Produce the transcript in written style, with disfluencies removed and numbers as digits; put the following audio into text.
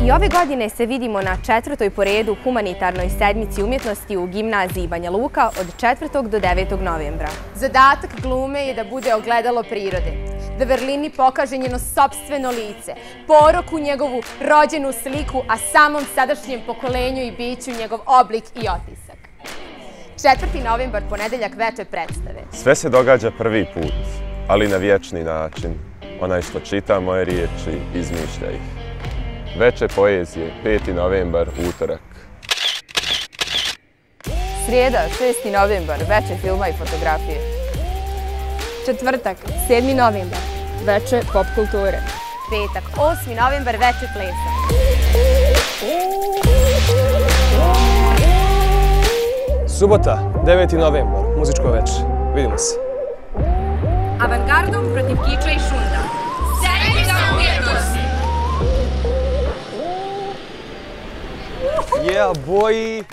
I ove godine se vidimo na 4. po redu humanitarnoj sedmici umjetnosti u gimnaziji Banja Luka od 4. do 9. novembra. Zadatak glume je da bude ogledalo prirode, da vrlini pokaže njeno sopstveno lice, poroku njegovu rođenu sliku, a samom sadašnjem pokolenju i biću njegov oblik i otisak. 4. novembar, ponedeljak, veče predstave. Sve se događa prvi put, ali na vječni način. Onaj što čita moje riječi, izmišlja ih. Veče poezije, 5. novembar, utorak. Srijeda, 6. novembar, veče filma i fotografije. Četvrtak, 7. novembar, veče pop kulture. Petak, 8. novembar, veče plesa. Subota, 9. novembar, muzičko veče. Vidimo se. Avangardom protiv kiča i šunda. Sedmica umjetnosti! Yeah, boy!